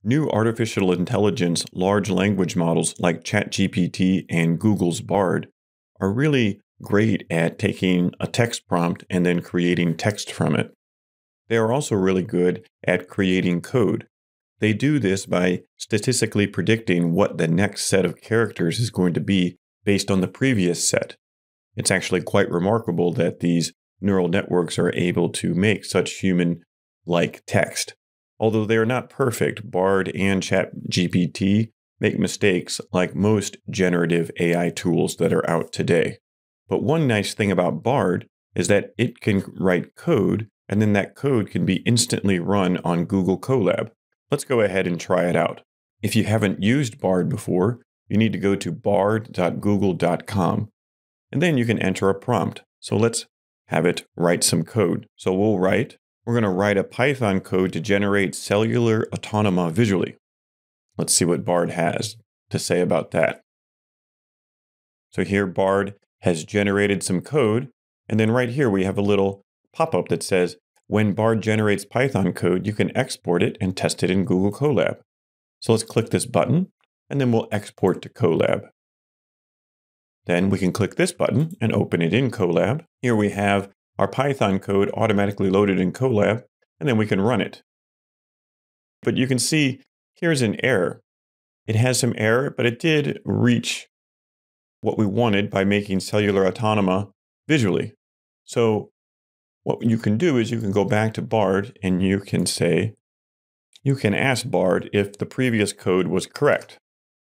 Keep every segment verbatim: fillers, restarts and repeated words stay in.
New artificial intelligence large language models like ChatGPT and Google's Bard are really great at taking a text prompt and then creating text from it. They are also really good at creating code. They do this by statistically predicting what the next set of characters is going to be based on the previous set. It's actually quite remarkable that these neural networks are able to make such human-like text. Although they are not perfect, Bard and ChatGPT make mistakes like most generative A I tools that are out today. But one nice thing about Bard is that it can write code, and then that code can be instantly run on Google Colab. Let's go ahead and try it out. If you haven't used Bard before, you need to go to bard dot google dot com, and then you can enter a prompt. So let's have it write some code. So we'll write, we're going to write a Python code to generate cellular automata visually. Let's see what Bard has to say about that. So here Bard has generated some code, and then right here we have a little pop-up that says, when Bard generates Python code, you can export it and test it in Google Colab. So let's click this button, and then we'll export to Colab. Then we can click this button and open it in Colab. Here we have our Python code automatically loaded in Colab, and then we can run it. But you can see here's an error. It has some error, but it did reach what we wanted by making cellular automata visually. So what you can do is you can go back to Bard and you can say, you can ask Bard if the previous code was correct.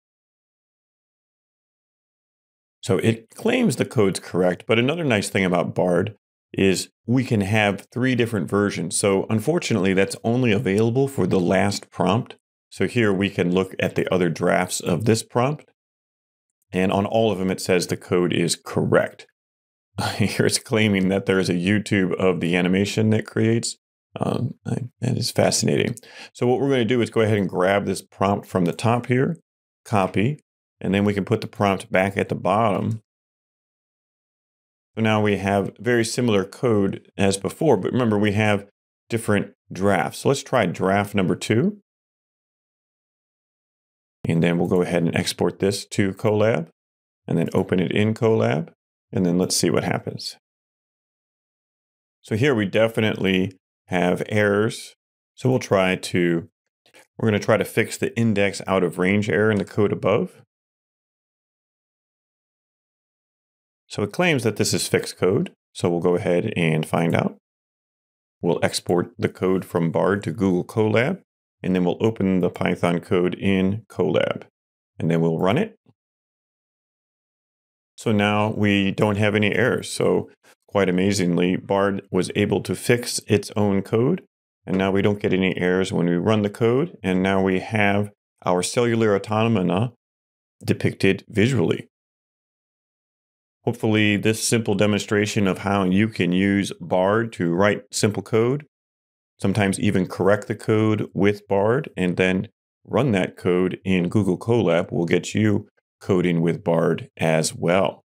So it claims the code's correct, but another nice thing about Bard is we can have three different versions. So unfortunately, that's only available for the last prompt. So here we can look at the other drafts of this prompt, and on all of them it says the code is correct. Here it's claiming that there is a YouTube of the animation that creates. Um, that is fascinating. So what we're going to do is go ahead and grab this prompt from the top here, copy, and then we can put the prompt back at the bottom. So now we have very similar code as before, but remember we have different drafts. So let's try draft number two. And then we'll go ahead and export this to Colab and then open it in Colab. And then let's see what happens. So here we definitely have errors. So we'll try to, we're going to try to fix the index out of range error in the code above. So it claims that this is fixed code. So we'll go ahead and find out. We'll export the code from Bard to Google Colab, and then we'll open the Python code in Colab, and then we'll run it. So now we don't have any errors. So quite amazingly, Bard was able to fix its own code, and now we don't get any errors when we run the code, and now we have our cellular automata depicted visually. Hopefully this simple demonstration of how you can use Bard to write simple code, sometimes even correct the code with Bard, and then run that code in Google Colab will get you coding with Bard as well.